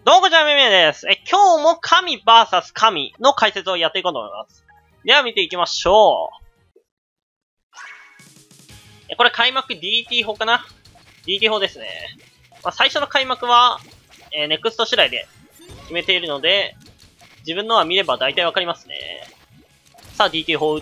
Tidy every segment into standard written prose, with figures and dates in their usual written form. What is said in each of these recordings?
どうもこんにちは、めめです。今日も神 VS 神の解説をやっていこうと思います。では見ていきましょう。これ開幕 DT 法かな ?DT 法ですね。最初の開幕は、ネクスト次第で決めているので、自分のは見れば大体わかりますね。さあ DT 法を打って、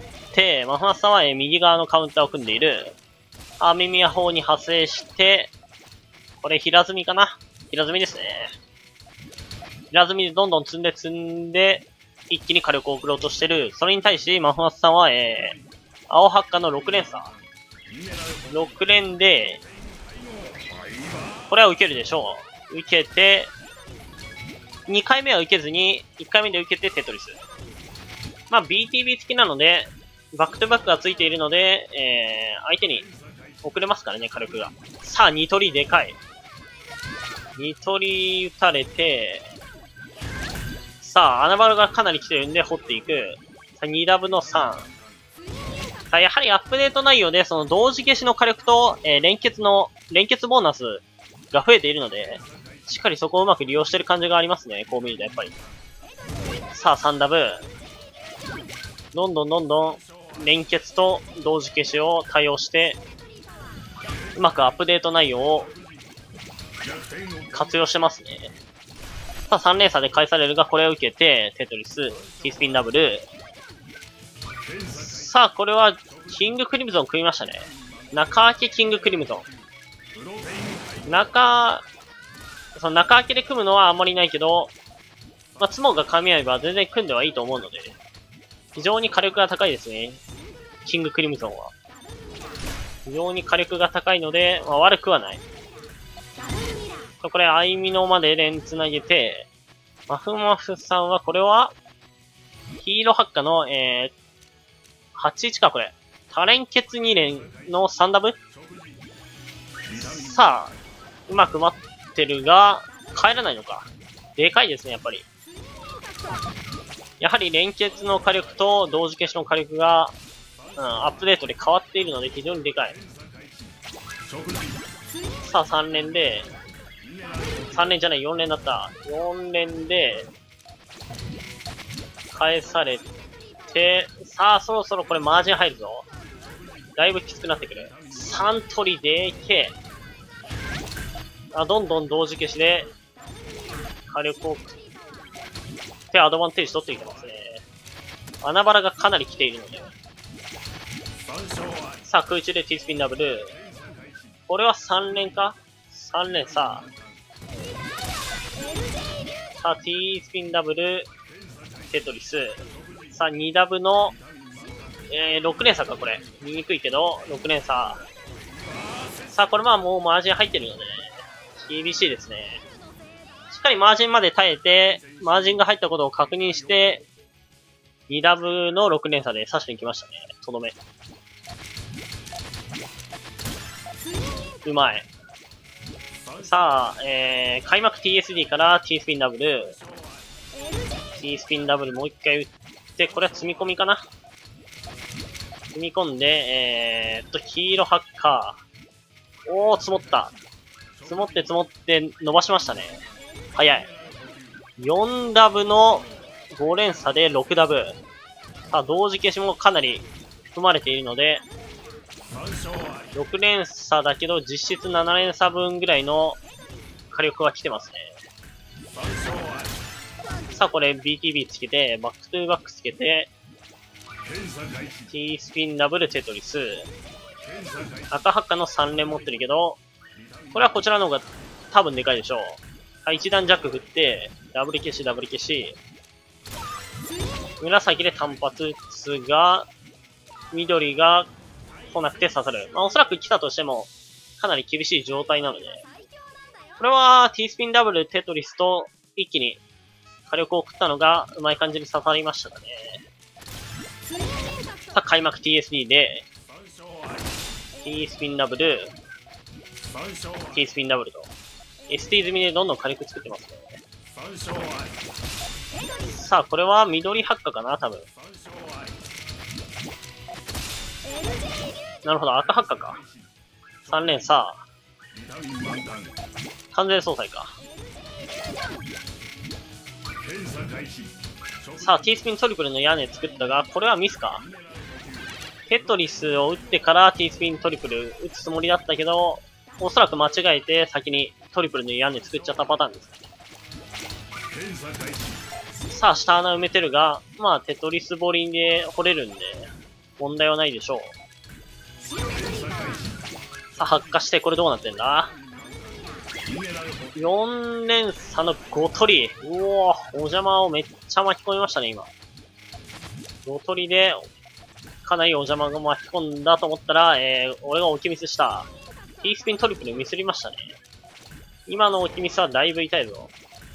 マフマスさんは、右側のカウンターを組んでいる。耳は法に派生して、これ平積みかな平積みですね。平積みでどんどん積んで、一気に火力を送ろうとしてる。それに対し、マフマスさんは、青ハッカの6連鎖。6連で、これは受けるでしょう。受けて、2回目は受けずに、1回目で受けてテトリス。BTB 付きなので、バックトゥバックが付いているので、相手に遅れますからね、火力が。さあ、2取りでかい。2取り打たれて、さあ、穴場がかなり来てるんで掘っていく。さあ、2ダブの3。さあ、やはりアップデート内容で、その同時消しの火力と、連結ボーナスが増えているので、しっかりそこをうまく利用してる感じがありますね、こう見るとやっぱり。さあ、3ダブ。どんどん、連結と同時消しを対応して、うまくアップデート内容を活用してますね。さあ、3連鎖で返されるが、これを受けて、テトリス、T スピンダブル。さあ、これは、キングクリムゾン組みましたね。中開けキングクリムゾン。中開けで組むのはあんまりないけど、ツモが噛み合えば全然組んではいいと思うので、非常に火力が高いですね。キングクリムゾンは。非常に火力が高いので、悪くはない。これ、アイミノまで連繋げて、マフマフさんは、これは、ヒーローハッカの、81か、これ。多連結2連の3ダブさあ、うまく待ってるが、帰らないのか。でかいですね、やっぱり。やはり連結の火力と同時消しの火力が、アップデートで変わっているので非常にでかい。さあ、3連で、3連じゃない、4連だった。4連で、返されて、さあ、そろそろこれマージン入るぞ。だいぶきつくなってくる。3取りでけどんどん同時消しで、火力を食ってアドバンテージ取っていきますね。穴バラがかなり来ているので。さあ、空中で T スピンダブル。これは3連か ?3 連さあ。さあ、T スピンダブル、テトリス。さあ、2ダブの、6連鎖か、これ。見にくいけど、6連鎖。さあ、これもうマージン入ってるので、厳しいですね。しっかりマージンまで耐えて、マージンが入ったことを確認して、2ダブの6連鎖で刺しに来ましたね。とどめ。うまい。さあ、開幕 TSD から T スピンダブル。T スピンダブルもう一回打って、これは積み込みかな積み込んで、黄色ハッカー。積もった。積もって伸ばしましたね。早い。4ダブの5連鎖で6ダブ。さあ、同時消しもかなり含まれているので、6連鎖だけど実質7連鎖分ぐらいの火力は来てますね。さあ、これ BTB つけて、バックトゥーバックつけて、T スピンダブルテトリス。赤ハッカの3連持ってるけど、これはこちらの方が多分でかいでしょう。1段ジャック振って、ダブル消し。紫で単発打つが、緑が来なくて刺さる。おそらく来たとしても、かなり厳しい状態なので。これは T スピンダブルテトリスと一気に火力を送ったのがうまい感じに刺さりましたかね。さあ、開幕 TSD で、T スピンダブル、T スピンダブルと、ST 済みでどんどん火力作ってますね。さあ、これは緑ハッカかな多分。なるほど、赤ハッカか。3連さあ。完全総裁か。 さあ、T スピントリプルの屋根作ったが、これはミスか。テトリスを打ってから T スピントリプル打つつもりだったけど、おそらく間違えて先にトリプルの屋根作っちゃったパターンです。さあ、下穴埋めてるが、まあ、テトリス彫りで掘れるんで、問題はないでしょう。さあ、発火して、これどうなってんだ ?4 連鎖の5取り。うおー、お邪魔をめっちゃ巻き込みましたね、今。5取りで、かなりお邪魔が巻き込んだと思ったら、俺が置きミスした。T スピントリプルミスりましたね。今の置きミスはだいぶ痛いぞ。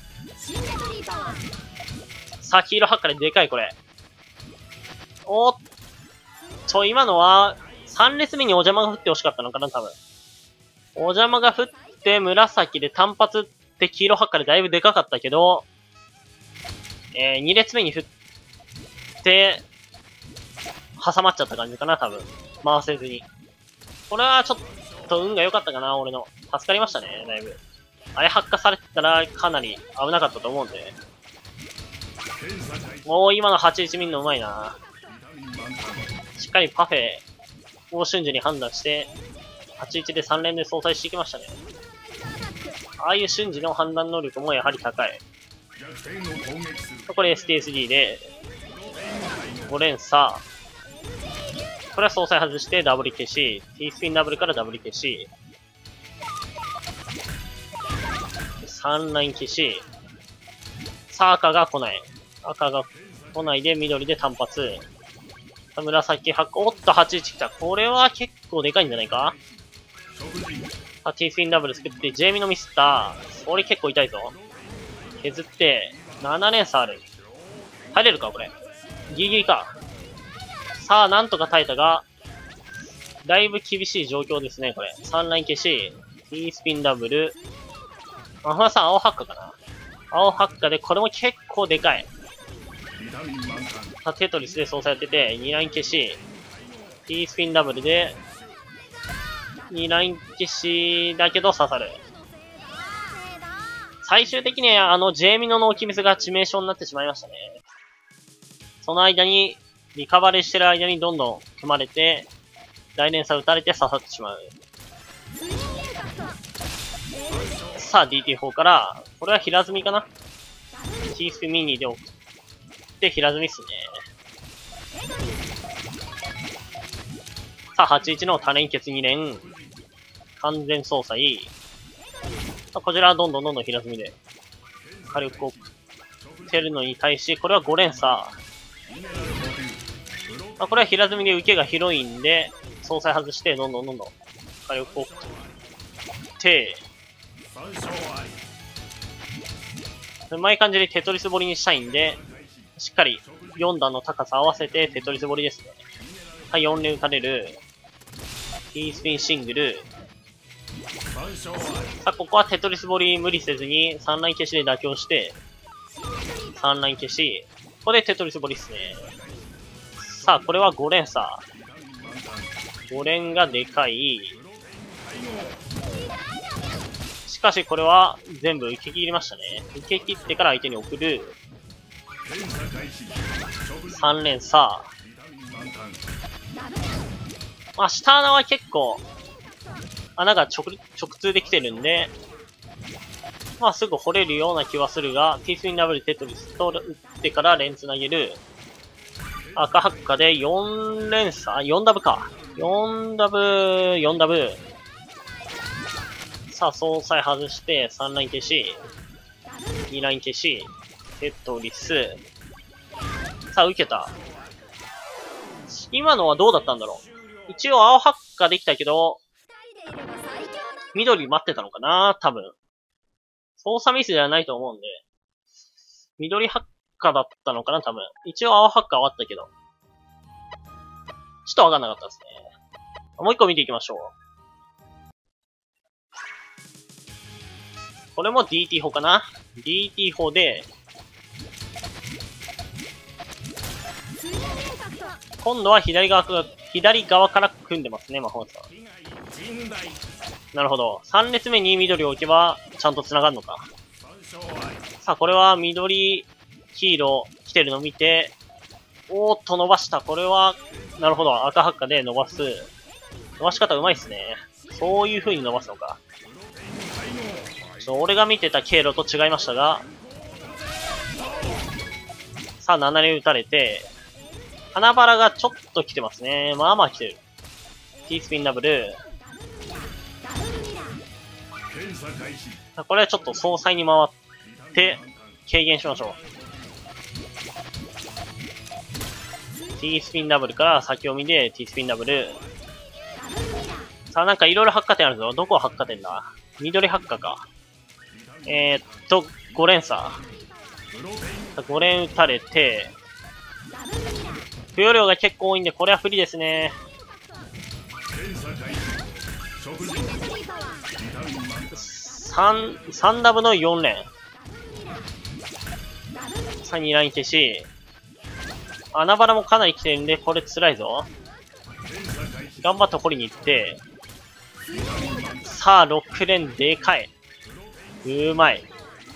さあ、黄色ハッカででかい、これ。おっと、今のは、3列目にお邪魔が降って欲しかったのかな、多分。お邪魔が降って、紫で単発って黄色ハッカでだいぶでかかったけど、2列目に降って、挟まっちゃった感じかな、多分。回せずに。これはちょっと運が良かったかな、俺の。助かりましたね、だいぶ。あれ発火されてたらかなり危なかったと思うんで。もう今の81ミンのうまいな。しっかりパフェを瞬時に判断して、81で3連で相殺していきましたね。ああいう瞬時の判断能力もやはり高い。これ STSD で、5連鎖。これは相殺外してダブル消し、T スピンダブルからダブル消し、3ライン消し、さあ赤が来ない。赤が来ないで緑で単発。紫発火、おっと81来た。これは結構でかいんじゃないか。さあ T スピンダブル作って、ジェイミのミスった。これ結構痛いぞ。削って、7連鎖ある。入れるかこれ。ギリギリか。さあ、なんとか耐えたが、だいぶ厳しい状況ですね、これ。3ライン消し、T スピンダブル。あ、ほらさん、青ハッカかな。青ハッカで、これも結構でかい。さあ、テトリスで操作やってて、2ライン消し、T スピンダブルで、2ライン消しだけど刺さる。最終的にジェイミノの置きミスが致命傷になってしまいましたね。その間に、リカバリーしてる間にどんどん組まれて、大連鎖打たれて刺さってしまう。さあ DT4 から、これは平積みかな ?T スピミニで送って平積みっすね。さあ81の多連結2連、完全操作いい。こちらはどんどん平積みで火力を送ってるのに対し、これは5連鎖。これは平積みで受けが広いんで、総裁外して、どんどん火力を送って、うまい感じでテトリス彫りにしたいんで、しっかり4段の高さ合わせてテトリス彫りですね。はい、4連打たれる。T スピンシングル。さあ、ここはテトリス彫り無理せずに3ライン消しで妥協して、3ライン消し、ここでテトリス彫りっすね。さあ、これは5連鎖。5連がでかい。しかし、これは全部受け切りましたね。受け切ってから相手に送る。3連鎖。まあ、下穴は結構、穴が直通できてるんで、まあ、すぐ掘れるような気はするが、T スピンダブルテトリスと打ってから連つなげる。赤ハッカで4連鎖、4ダブか。4ダブ、4ダブ。さあ、総裁外して、3ライン消し、2ライン消し、テトリス。さあ、受けた。今のはどうだったんだろう。一応、青ハッカできたけど、緑待ってたのかな多分。操作ミスではないと思うんで。緑ハッカだったのかな多分。一応青ハッカはあったけど。ちょっとわかんなかったですね。もう一個見ていきましょう。これも DT 砲かな ?DT 砲で、今度は左側から組んでますね、魔法さん。なるほど。3列目に緑を置けば、ちゃんと繋がるのか。さあ、これは緑黄色来てるの見て、おーっと伸ばした。これは、なるほど。赤ハッカで伸ばす。伸ばし方うまいっすね。そういう風に伸ばすのか。俺が見てた経路と違いましたが、さあ、7連打たれて、花バラがちょっと来てますね。まあまあ来てる。T スピンダブル。これはちょっと総裁に回って、軽減しましょう。T スピンダブルから先読みで T スピンダブル。さあ、なんかいろいろ発火点あるぞ。どこ発火点だ？緑発火か。5連鎖。5連打たれて、付与量が結構多いんで、これは不利ですね。3ダブの4連。さあ、2ライン消し。穴バラもかなり来てるんで、これ辛いぞ。頑張って掘りに行って、さあ、6連でかい。うまい。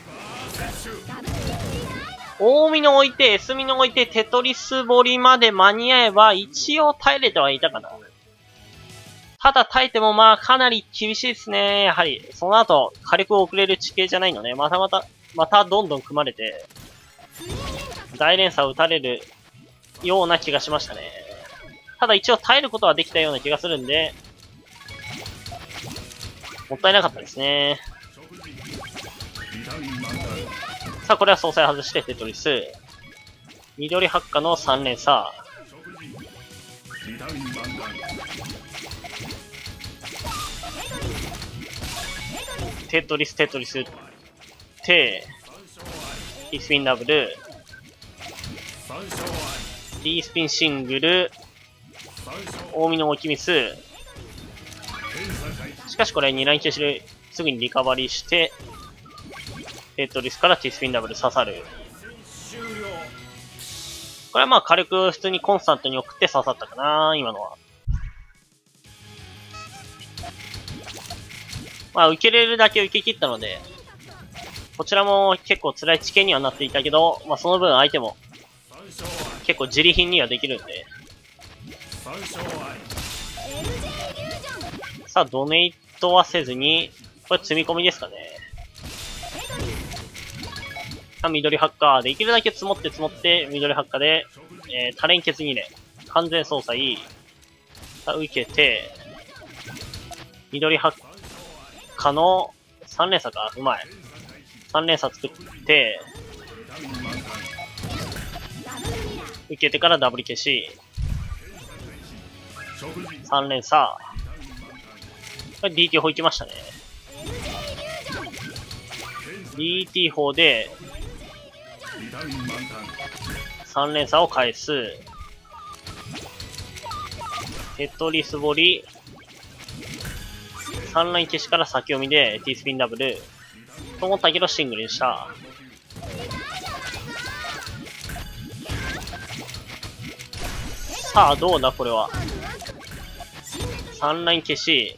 大ミノ置いて、S ミノ置いて、テトリス掘りまで間に合えば、一応耐えれてはいたかな。ただ耐えてもまあかなり厳しいですね。やはり、その後、火力を送れる地形じゃないので、またどんどん組まれて、大連鎖を打たれるような気がしましたね。ただ一応耐えることはできたような気がするんで、もったいなかったですね。さあ、これは総裁外してテトリス。緑発火の3連鎖。テトリス、打って、T スピンダブル。T スピンシングル。大見の置きミス。しかしこれ2ライン消しですぐにリカバリーして、テトリスから T スピンダブル刺さる。これはまあ火力普通にコンスタントに送って刺さったかな、今のは。まあ受けれるだけ受け切ったので、こちらも結構辛い地形にはなっていたけど、まあその分相手も結構自利品にはできるんで。さあ、ドネイトはせずに、これ積み込みですかね。さあ、緑ハッカー。できるだけ積もって、緑ハッカーで、多連結2連。完全操作いい。さあ、受けて、緑ハッカーの3連鎖か。うまい。3連鎖作って、受けてからダブル消し。3連鎖。これ DT 砲行きましたね。DT 砲で、3連鎖を返す。テトリス掘り。3ライン消しから先読みで T スピンダブル。と思ったけどシングルでした。さあ、どうだこれは。3ライン消し。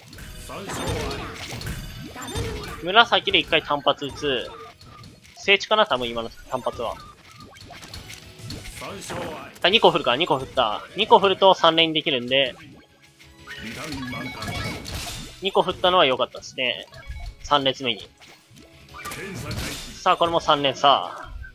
紫で1回単発打つ。聖地かな多分今の単発は。2個振るか、2個振った。2個振ると3連できるんで、2個振ったのは良かったですね。3列目に。さあ、これも3連鎖。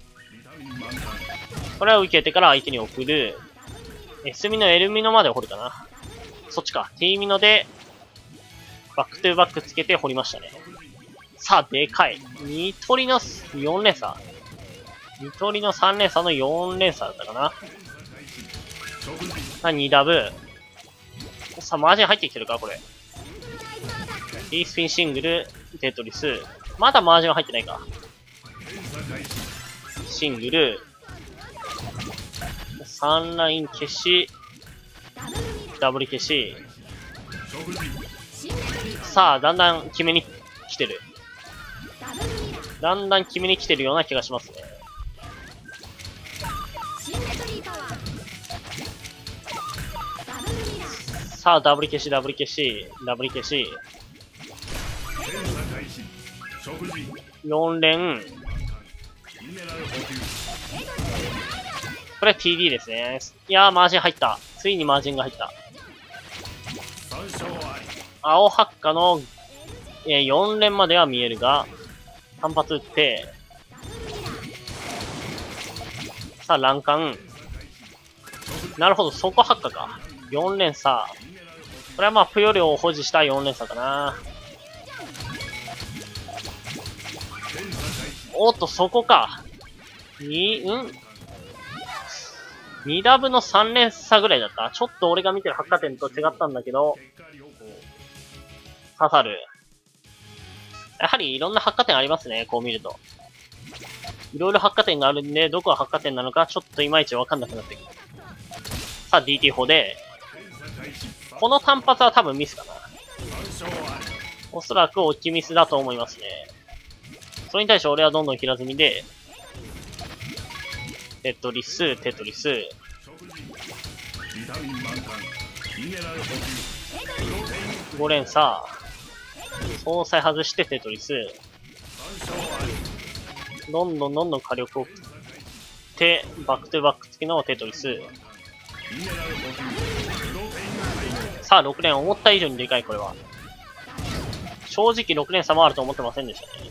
これは受けてから相手に送る。S ミノ、L ミノまで掘るかな。そっちか。T ミノで、バックトゥーバックつけて掘りましたね。さあ、でかい。ニトリの4連鎖。ニトリの3連鎖の4連鎖だったかな。さあ、2ダブ。さあ、マージン入ってきてるかこれ。T スピンシングル、テトリス。まだマージンは入ってないか。シングル。3ライン消し。ダブル消し。さあ、だんだん決めに来てる。だんだん決めに来てるような気がしますね。さあ、ダブル消し、ダブル消し、ダブル消し。4連。 これ TD ですね。いやー、マージン入った。ついにマージンが入った。青ハッカの、4連までは見えるが、単発打って、さあ、欄干。なるほど、そこハッカか。4連鎖。これはまあ、ぷよりを保持した4連鎖かな。おっと、そこか。2ダブの3連鎖ぐらいだった。ちょっと俺が見てる発火点と違ったんだけど、刺さる。やはりいろんな発火点ありますね、こう見ると。いろいろ発火点があるんで、どこが発火点なのかちょっといまいちわかんなくなってくる。さあ、DT 砲で、この単発は多分ミスかな。おそらく大きいミスだと思いますね。それに対して俺はどんどん平積みで、テトリス、テトリス。5連鎖。総裁外してテトリス。どんどん火力を振って、バックトゥバック付きのテトリス。さあ、6連思った以上にでかい、これは。正直6連差もあると思ってませんでしたね。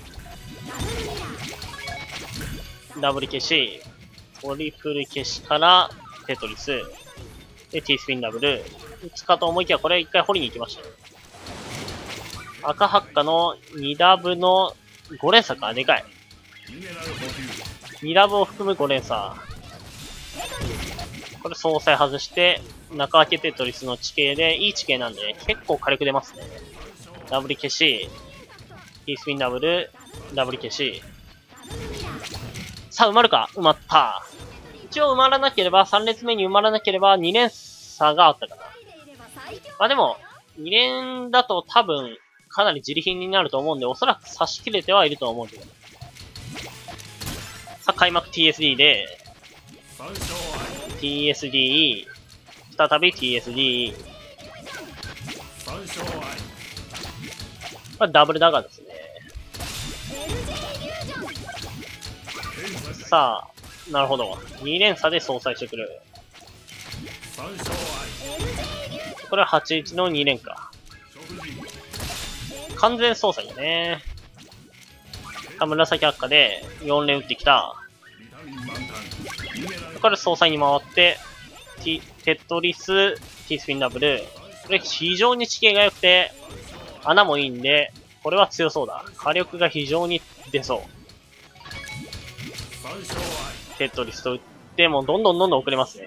ダブル消し。トリプル消しからテトリス。で、T スピンダブル。打つかと思いきや、これ一回掘りに行きましたね。赤ハッカの2ダブの5連鎖か。でかい。2ダブを含む5連鎖。これ総裁外して、中分けテトリスの地形で、いい地形なんで、結構火力出ますね。ダブル消し。T スピンダブル。ダブル消し。さあ、埋まるか？埋まった。一応埋まらなければ、3列目に埋まらなければ、2連差があったかな。まあでも、2連だと多分、かなり自利品になると思うんで、おそらく差し切れてはいると思うけど。さあ、開幕 TSD で、TSD、再び TSD。これダブルダガーですね。さあ、なるほど。2連鎖で相殺してくる。これは81の2連か。完全相殺だね。紫赤で4連打ってきた。これ相殺に回って、テトリス、T スピンダブル。これ非常に地形が良くて、穴もいいんで、これは強そうだ。火力が非常に出そう。テトリスと打って、もうどんどん遅れますね。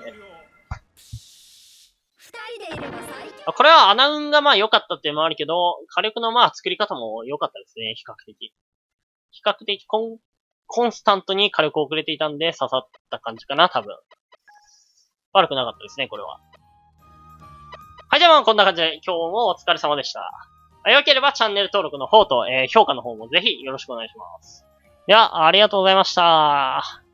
これは穴運がまあ良かったっていうのもあるけど、火力のまあ作り方も良かったですね、比較的。比較的コンスタントに火力遅れていたんで刺さった感じかな、多分。悪くなかったですね、これは。はい、じゃあまあこんな感じで今日もお疲れ様でした。良ければチャンネル登録の方と、評価の方もぜひよろしくお願いします。では、ありがとうございました。